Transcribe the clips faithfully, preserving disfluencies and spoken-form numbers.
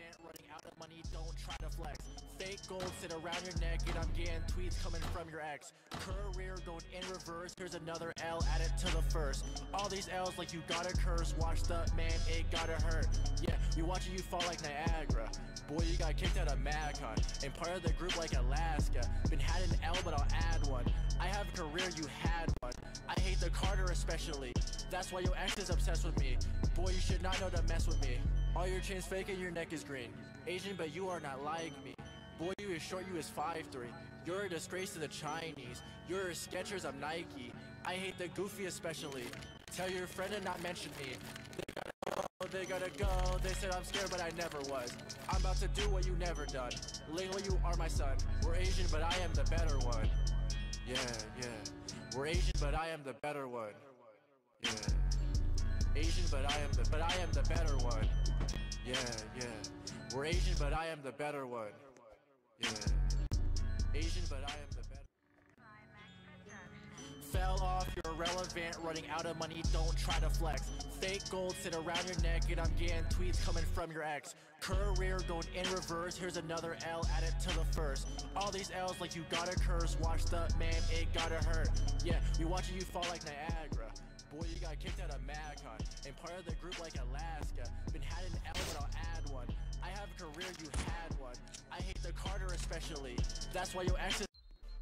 irrelevant, running out of money, don't try to flex. Fake gold sit around your neck and I'm getting tweets coming from your ex. Career going in reverse, here's another L added to the first. All these L's like you gotta curse, watch the man, it gotta hurt. Yeah, you watching you fall like Niagara. Boy, you got kicked out of MadCon, and part of the group like Alaska. Been had an L, but I'll add one. I have a career, you had one. I hate the Carter especially, that's why your ex is obsessed with me. Boy, you should not know to mess with me. All your chains fake and your neck is green. Asian, but you are not like me. Boy, you is short, you is five three. You're a disgrace to the Chinese. You're a Skechers, I'm Nike. I hate the goofy especially. Tell your friend to not mention me. They gotta go, they gotta go. They said I'm scared, but I never was. I'm about to do what you never done. Lingo, you are my son. We're Asian, but I am the better one. Yeah, yeah. We're Asian, but I am the better one. Yeah. Asian, but I am the but I am the better one. Yeah, yeah. We're Asian, but I am the better one. Yeah. Asian, but I am the better. Fell off, you're irrelevant, running out of money, don't try to flex. Fake gold sit around your neck and I'm getting tweets coming from your ex. Career going in reverse, here's another L added to the first. All these L's like you gotta curse, watch the man, it gotta hurt. Yeah, you watching you fall like Niagara. Boy, you got kicked out of MadCon, and part of the group like Alaska. Been had an L, but I'll add one. I have a career, you had one. I hate the Carter especially, that's why your ex is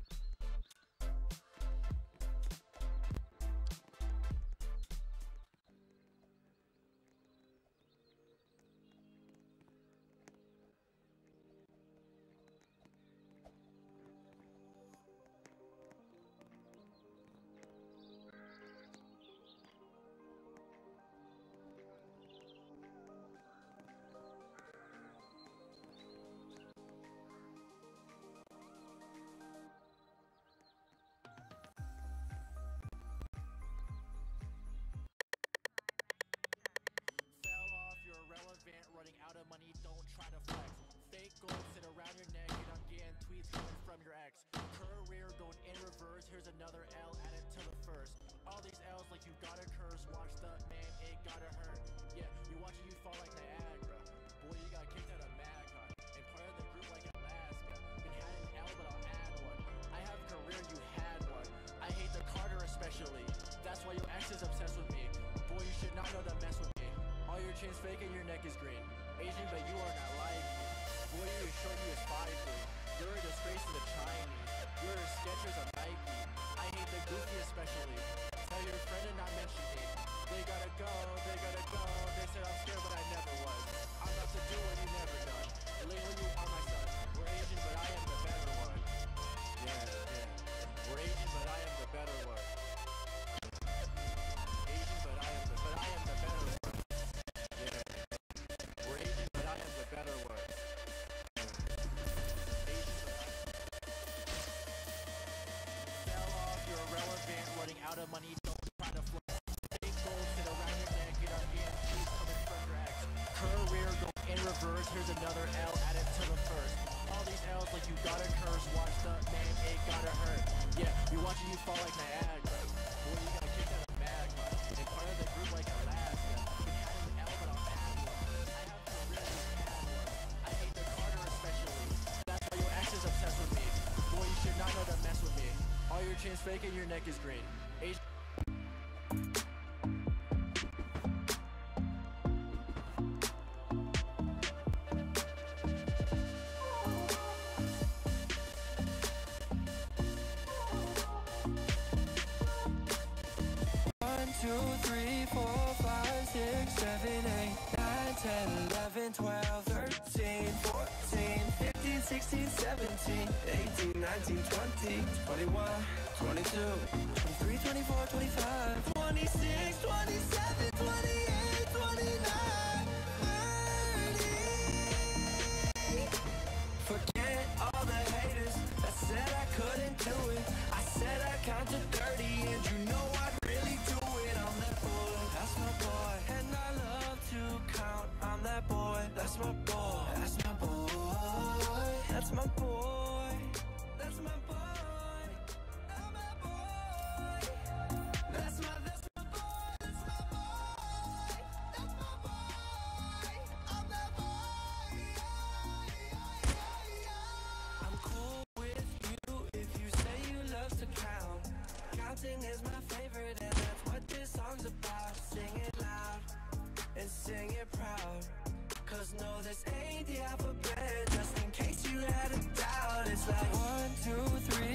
irrelevant, running out of money, don't try to flex. Fake gold sit around your neck and I'm getting tweets coming from your ex. Career going in reverse, here's another L added to the first. All these L's like you gotta curse, watch the man, it gotta hurt. Yeah, you watching you fall like Niagara. Boy, you got kicked out of MadCon, and part of the group like Alaska. Been had an L, but I'll add one. I have a career, you had one. I hate the Carter especially, that's why your ex is obsessed with me. Boy, you should not know to mess with me. All your chains fake and your neck is green. Asian, but you are not like me. Boy, you is short, you is five three. You're a disgrace to the Chinese. You're a Skechers, I'm Nike. I hate the goofy especially. Tell your friend to not mention me. They gotta go, they gotta go. They said I'm scared, but I never was. I'm about to do what you never done. Lingo, you are my son. We're Asian, but I am the better one. Yeah, yeah. We're Asian, but I am the better one. Asian, but I am the but I am the better one. Better one. Fell off, you're irrelevant, running out of money, don't try to flex. Fake gold sit around your neck and I'm getting tweets coming from your ex. Career going in reverse, here's another L added to the first. All these L's like you gotta curse, watch the man, it gotta hurt. Yeah, you watching you fall like Niagara. Boy, you got kicked out of MadCon, and part of the group like Alaska. Been had an L, but I'll add one. I have a career, I hate the Carter especially, that's why your ex is obsessed with me. Boy, you should not know to mess with me. All your chains fake and your neck is green. Asian two, three, four, five, six, seven, eight, nine, ten, eleven, twelve, thirteen, fourteen, fifteen, sixteen, seventeen, eighteen, nineteen, twenty, twenty-one, twenty-two, twenty-three, twenty-four, twenty-five, twenty-six, twenty-seven, twenty-eight, twenty-nine, thirty. Forget all the haters that said I couldn't do it. I said I counted thirty and you know I'd really do it. I'm that boy, that's my boy, and I love to count. I'm that boy, that's my boy, that's my boy, that's my boy, that's my boy, that's my boy, that's my, that's my boy, that's my boy. Singing is my favorite, and that's what this song's about. Sing it loud and sing it proud, cause no, this ain't the alphabet. Just in case you had a doubt, it's like one, two, three,